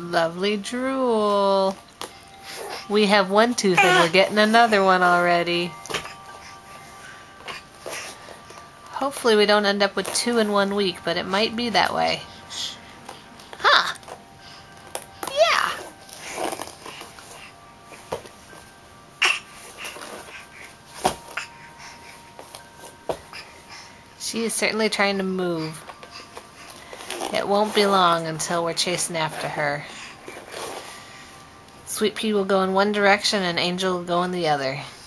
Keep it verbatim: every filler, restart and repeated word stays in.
Lovely drool. We have one tooth and we're getting another one already. Hopefully we don't end up with two in one week, but it might be that way. Huh. Yeah. She is certainly trying to move. It won't be long until we're chasing after her. Sweet Pea will go in one direction and Angel will go in the other.